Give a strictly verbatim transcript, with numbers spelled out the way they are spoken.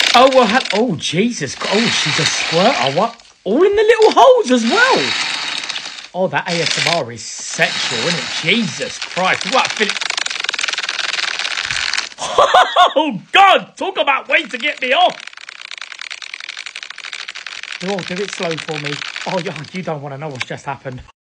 Oh, well, ha- oh, Jesus. Oh, she's a squirter. What? All in the little holes as well. Oh, that A S M R is sexual, isn't it? Jesus Christ. What? Fin- oh, God. Talk about ways to get me off. Oh, do it slow for me. Oh, you you don't want to know what's just happened.